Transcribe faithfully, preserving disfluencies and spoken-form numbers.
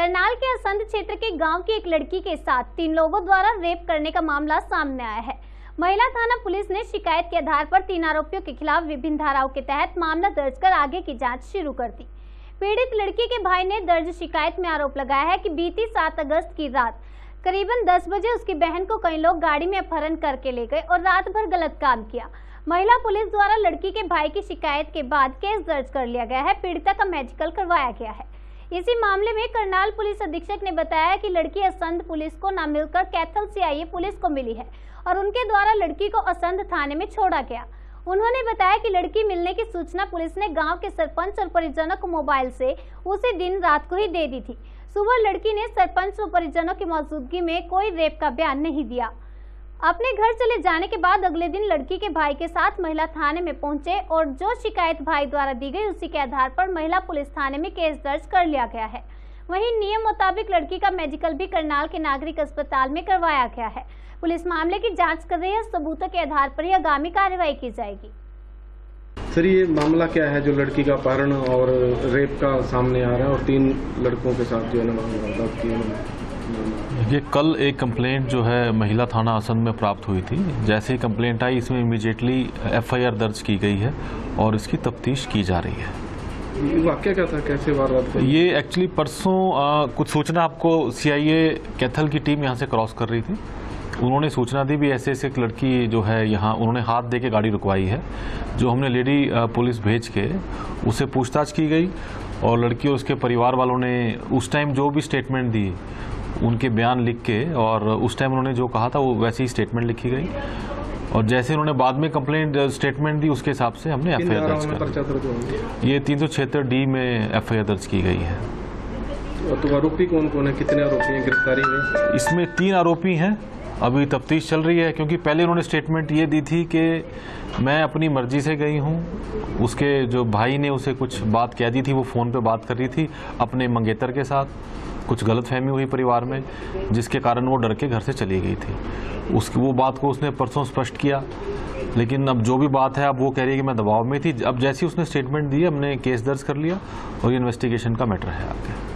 करनाल के असंध क्षेत्र के गांव की एक लड़की के साथ तीन लोगों द्वारा रेप करने का मामला सामने आया है। महिला थाना पुलिस ने शिकायत के आधार पर तीन आरोपियों के खिलाफ विभिन्न धाराओं के तहत मामला दर्ज कर आगे की जांच शुरू कर दी। पीड़ित लड़की के भाई ने दर्ज शिकायत में आरोप लगाया है कि बीती सात अगस्त की रात करीबन दस बजे उसकी बहन को कई लोग गाड़ी में अपहरण करके ले गए और रात भर गलत काम किया। महिला पुलिस द्वारा लड़की के भाई की शिकायत के बाद केस दर्ज कर लिया गया है। पीड़िता का मेडिकल करवाया गया है। इसी मामले में करनाल पुलिस अधीक्षक ने बताया कि लड़की असंध पुलिस को न मिलकर कैथल से आई पुलिस को मिली है और उनके द्वारा लड़की को असंध थाने में छोड़ा गया। उन्होंने बताया कि लड़की मिलने की सूचना पुलिस ने गांव के सरपंच और परिजनों को मोबाइल से उसी दिन रात को ही दे दी थी। सुबह लड़की ने सरपंच और परिजनों की मौजूदगी में कोई रेप का बयान नहीं दिया। अपने घर चले जाने के बाद अगले दिन लड़की के भाई के साथ महिला थाने में पहुंचे और जो शिकायत भाई द्वारा दी गई उसी के आधार पर महिला पुलिस थाने में केस दर्ज कर लिया गया है। वहीं नियम मुताबिक लड़की का मेडिकल भी करनाल के नागरिक अस्पताल में करवाया गया है। पुलिस मामले की जांच कर रही है। सबूतों के आधार पर ही आगामी कार्रवाई की जाएगी। सर, ये मामला क्या है जो लड़की का अपहरण और रेप का सामने आ रहा है और तीन लड़कों के साथ जो है ना ये कल एक कंप्लेंट जो है महिला थाना असंध में प्राप्त हुई थी। जैसे ही कंप्लेंट आई इसमें इमीडिएटली एफ आई आर दर्ज की गई है और इसकी तफ्तीश की जा रही है। वाकया क्या था, कैसे वारदात? ये एक्चुअली परसों आ, कुछ सूचना आपको सी आई ए कैथल की टीम यहाँ से क्रॉस कर रही थी। उन्होंने सूचना दी भी ऐसे ऐसे एक लड़की जो है यहाँ, उन्होंने हाथ दे के गाड़ी रुकवाई है। जो हमने लेडी पुलिस भेज के उसे पूछताछ की गई और लड़की और उसके परिवार वालों ने उस टाइम जो भी स्टेटमेंट दी उनके बयान लिख के और उस टाइम उन्होंने जो कहा था वो वैसी ही स्टेटमेंट लिखी गई और जैसे उन्होंने बाद में कंप्लेंट स्टेटमेंट दी उसके हिसाब से हमने एफ आई आर दर्ज कर ये तीन सौ छिहत्तर डी में एफ आई आर दर्ज की गई है। तो आरोपी कौन कौन है, कितने आरोपी हैं गिरफ्तारी में? इसमें तीन आरोपी हैं। अभी तफ्तीश चल रही है क्योंकि पहले उन्होंने स्टेटमेंट ये दी थी कि मैं अपनी मर्जी से गई हूँ। उसके जो भाई ने उसे कुछ बात कह दी थी, वो फ़ोन पे बात कर रही थी अपने मंगेतर के साथ। कुछ गलतफहमी हुई परिवार में जिसके कारण वो डर के घर से चली गई थी। उसकी वो बात को उसने परसों स्पष्ट किया, लेकिन अब जो भी बात है अब वो कह रही है कि मैं दबाव में थी। अब जैसी उसने स्टेटमेंट दी हमने केस दर्ज कर लिया और ये इन्वेस्टिगेशन का मैटर है आगे।